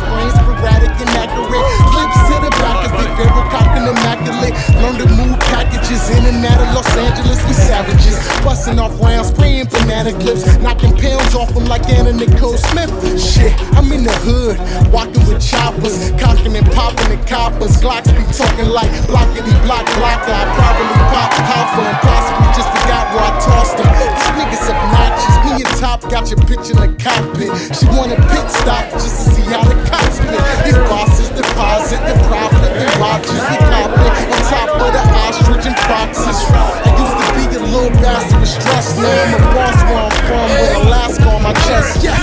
brains, sporadic, inaccurate. Flips to the back of it, very cock and immaculate. Learn to move packages in and out of Los Angeles, we savages. Busting off rounds, spraying banana clips, knocking pounds off them like Anna Nicole Smith. Shit, I'm in the hood, walking with choppers, cocking and popping the coppers. Glocks be talking like blockity block blocker. I probably pop Hoffa and possibly just forgot where I tossed them. This nigga's obnoxious. Me and Top got your bitch in the cockpit. She want a pit stop just to see how the cops spit. These bosses deposit the profit, the watches we cop it on top of the ostrich and foxes. I used to be a little bastard with stress. Now I'm a boss where I'm from with Alaska on my chest. Yes.